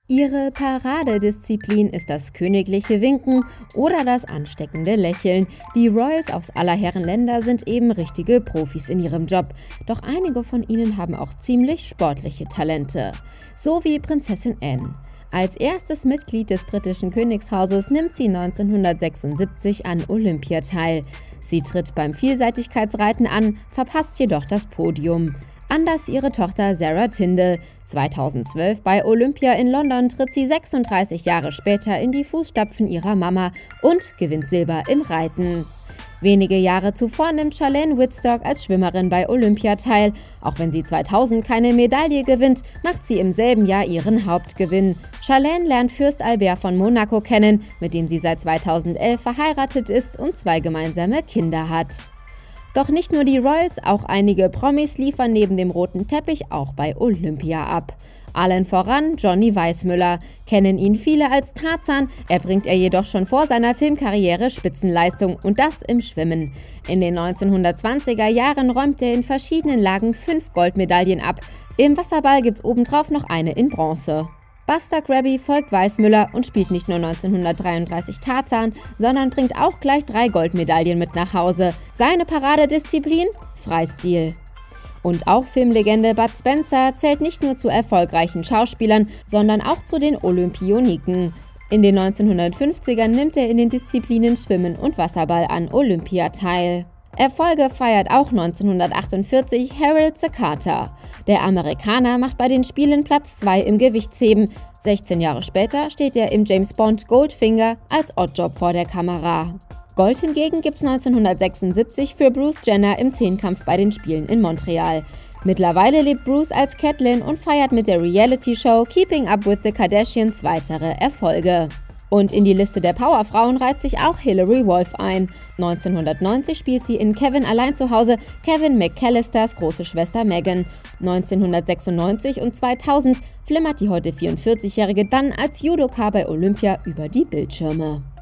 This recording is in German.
Ihre Paradedisziplin ist das königliche Winken oder das ansteckende Lächeln. Die Royals aus aller Herren Länder sind eben richtige Profis in ihrem Job. Doch einige von ihnen haben auch ziemlich sportliche Talente. So wie Prinzessin Anne. Als erstes Mitglied des britischen Königshauses nimmt sie 1976 an Olympia teil. Sie tritt beim Vielseitigkeitsreiten an, verpasst jedoch das Podium. Anders ihre Tochter Sarah Tinde. 2012 bei Olympia in London tritt sie 36 Jahre später in die Fußstapfen ihrer Mama und gewinnt Silber im Reiten. Wenige Jahre zuvor nimmt Charlène als Schwimmerin bei Olympia teil. Auch wenn sie 2000 keine Medaille gewinnt, macht sie im selben Jahr ihren Hauptgewinn. Charlène lernt Fürst Albert von Monaco kennen, mit dem sie seit 2011 verheiratet ist und 2 gemeinsame Kinder hat. Doch nicht nur die Royals, auch einige Promis liefern neben dem roten Teppich auch bei Olympia ab. Allen voran Johnny Weissmuller. Kennen ihn viele als Tarzan, erbringt er jedoch schon vor seiner Filmkarriere Spitzenleistung und das im Schwimmen. In den 1920er Jahren räumt er in verschiedenen Lagen 5 Goldmedaillen ab. Im Wasserball gibt's obendrauf noch eine in Bronze. Buster Crabbe folgt Weissmuller und spielt nicht nur 1933 Tarzan, sondern bringt auch gleich 3 Goldmedaillen mit nach Hause. Seine Paradedisziplin? Freistil. Und auch Filmlegende Bud Spencer zählt nicht nur zu erfolgreichen Schauspielern, sondern auch zu den Olympioniken. In den 1950ern nimmt er in den Disziplinen Schwimmen und Wasserball an Olympia teil. Erfolge feiert auch 1948 Harold Carter. Der Amerikaner macht bei den Spielen Platz 2 im Gewichtsheben. 16 Jahre später steht er im James Bond Goldfinger als Oddjob vor der Kamera. Gold hingegen gibt's 1976 für Bruce Jenner im Zehnkampf bei den Spielen in Montreal. Mittlerweile lebt Bruce als Catelyn und feiert mit der Reality-Show Keeping Up with the Kardashians weitere Erfolge. Und in die Liste der Powerfrauen reiht sich auch Hilary Wolf ein. 1990 spielt sie in Kevin allein zu Hause Kevin McCallisters große Schwester Megan. 1996 und 2000 flimmert die heute 44-Jährige dann als Judoka bei Olympia über die Bildschirme.